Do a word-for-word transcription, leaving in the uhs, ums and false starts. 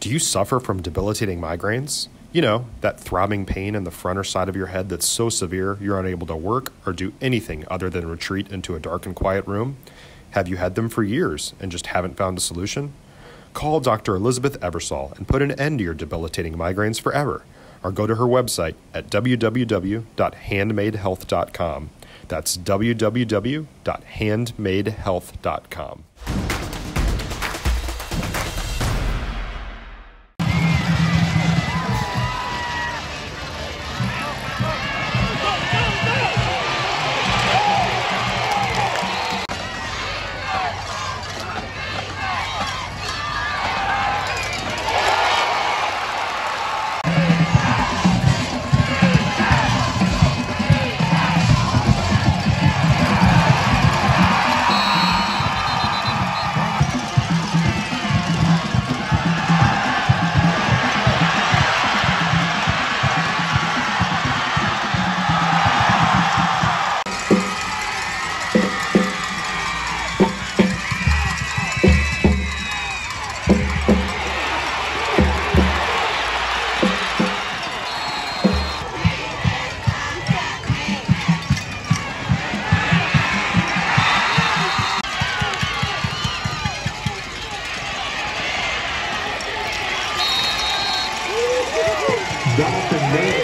Do you suffer from debilitating migraines? You know, that throbbing pain in the front or side of your head that's so severe you're unable to work or do anything other than retreat into a dark and quiet room? Have you had them for years and just haven't found a solution? Call Doctor Elizabeth Eversole and put an end to your debilitating migraines forever, or go to her website at w w w dot handmade health dot com. That's w w w dot handmade health dot com. Jonathan May.